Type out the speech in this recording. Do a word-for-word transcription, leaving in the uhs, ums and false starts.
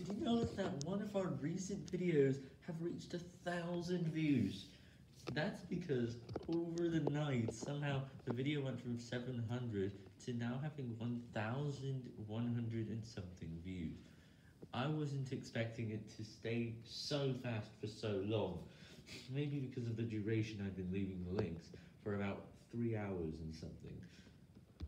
Did you notice that one of our recent videos have reached a thousand views? That's because over the night, somehow the video went from seven hundred to now having one thousand one hundred and something views. I wasn't expecting it to stay so fast for so long, maybe because of the duration I've been leaving the links, for about three hours and something.